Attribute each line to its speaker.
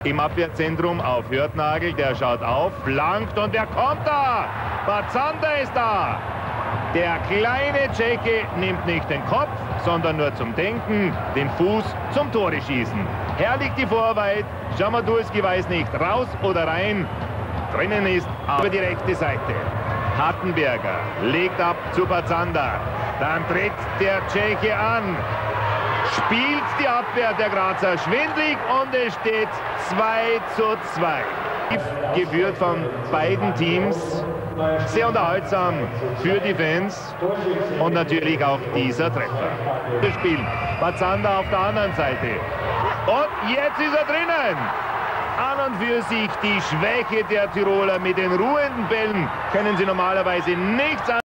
Speaker 1: Im Abwehrzentrum auf Hürtnagel, der schaut auf, flankt und wer kommt da? Bazanda ist da. Der kleine Tscheche nimmt nicht den Kopf, sondern nur zum Denken, den Fuß zum Tore schießen. Herrlich die Vorarbeit, Schamadulski weiß nicht, raus oder rein. Drinnen ist über die rechte Seite. Hartenberger legt ab zu Bazanda. Dann tritt der Tscheche an. Spielt die Abwehr der Grazer schwindlig und es steht 2:2. Geführt von beiden Teams. Sehr unterhaltsam für die Fans und natürlich auch dieser Treffer. Das Spiel. Bazanda auf der anderen Seite. Und jetzt ist er drinnen. An und für sich die Schwäche der Tiroler. Mit den ruhenden Bällen können sie normalerweise nichts an.